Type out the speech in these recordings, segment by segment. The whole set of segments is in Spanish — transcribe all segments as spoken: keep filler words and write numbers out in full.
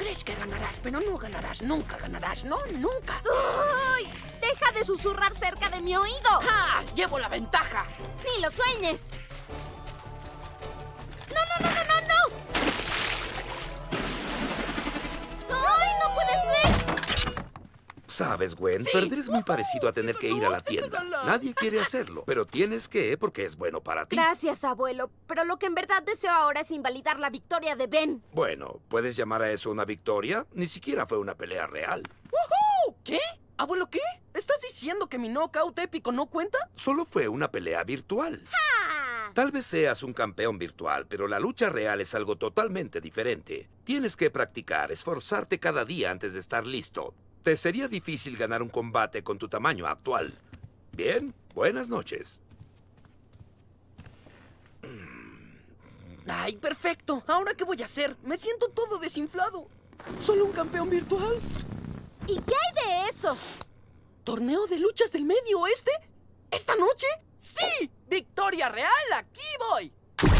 Crees que ganarás, pero no ganarás. Nunca ganarás. No, nunca. ¡Uy! ¡Deja de susurrar cerca de mi oído! ¡Ah! ¡Llevo la ventaja! ¡Ni lo sueñes! ¡No, no, no, no, no, no! ¡Ay, no puede ser! Sabes, Gwen, Sí. perder es muy parecido a tener que ir a la tienda. Ganó. Nadie quiere hacerlo, pero tienes que porque es bueno para ti. Gracias, abuelo. Pero lo que en verdad deseo ahora es invalidar la victoria de Ben. Bueno, ¿puedes llamar a eso una victoria? Ni siquiera fue una pelea real. ¡Woohoo! ¿Qué? ¿Abuelo qué? ¿Estás diciendo que mi knockout épico no cuenta? Solo fue una pelea virtual. ¡Ah! Tal vez seas un campeón virtual, pero la lucha real es algo totalmente diferente. Tienes que practicar, esforzarte cada día antes de estar listo. Te sería difícil ganar un combate con tu tamaño actual. Bien, buenas noches. ¡Ay, perfecto! ¿Ahora qué voy a hacer? Me siento todo desinflado. ¿Solo un campeón virtual? ¿Y qué hay de eso? ¿Torneo de luchas del Medio Oeste? ¿Esta noche? ¡Sí! ¡Victoria real! ¡Aquí voy!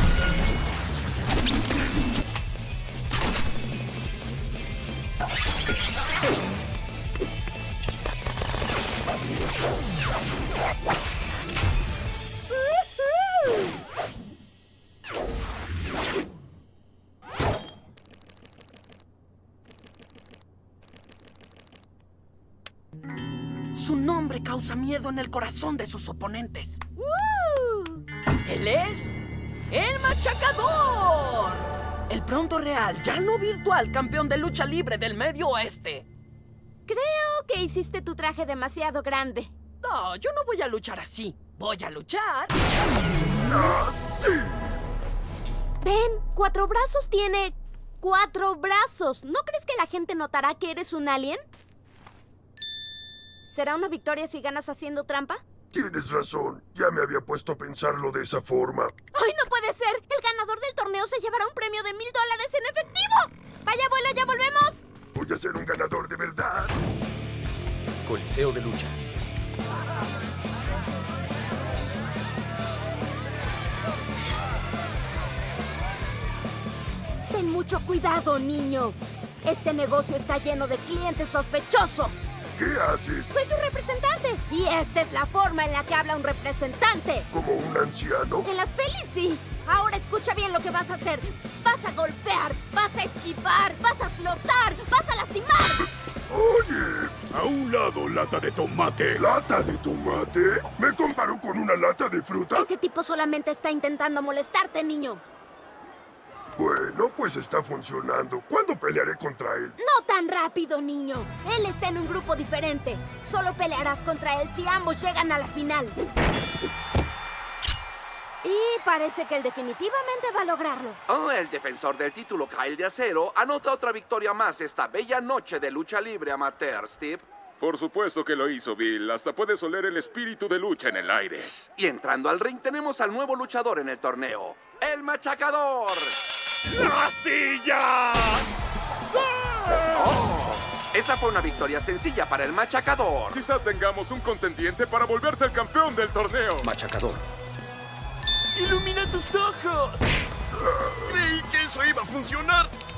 Su nombre causa miedo en el corazón de sus oponentes. ¡Uh! Él es el Machacador. El pronto real, ya no virtual, campeón de lucha libre del Medio Oeste. Creo que hiciste tu traje demasiado grande. No, yo no voy a luchar así. Voy a luchar. Ben, Cuatro Brazos tiene cuatro brazos. ¿No crees que la gente notará que eres un alien? ¿Será una victoria si ganas haciendo trampa? Tienes razón. Ya me había puesto a pensarlo de esa forma. ¡Ay, no puede ser! El ganador del torneo se llevará un premio de mil dólares en efectivo. Vaya, abuelo, ¿ya volvemos? Voy a ser un ganador de verdad. Coliseo de luchas. Ten mucho cuidado, niño. Este negocio está lleno de clientes sospechosos. ¿Qué haces? Soy tu representante. Y esta es la forma en la que habla un representante. ¿Como un anciano? En las pelis, sí. Ahora escucha bien lo que vas a hacer. Vas a golpear, vas a esquivar, vas a flotar, vas a lastimar. Oye, A un lado, lata de tomate. ¿lata de tomate? ¿Me comparó con una lata de fruta? Ese tipo solamente está intentando molestarte, niño. Bueno, pues está funcionando. ¿Cuándo pelearé contra él? No tan rápido, niño. Él está en un grupo diferente. Solo pelearás contra él si ambos llegan a la final. Y parece que él definitivamente va a lograrlo. Oh, el defensor del título, Kyle de Acero, anota otra victoria más esta bella noche de lucha libre amateur, Steve. Por supuesto que lo hizo, Bill. Hasta puedes oler el espíritu de lucha en el aire. Y entrando al ring tenemos al nuevo luchador en el torneo, el Machacador. ¡La silla! Oh, esa fue una victoria sencilla para el Machacador. Quizá tengamos un contendiente para volverse el campeón del torneo. Machacador. ¡Ilumina tus ojos! Creí que eso iba a funcionar.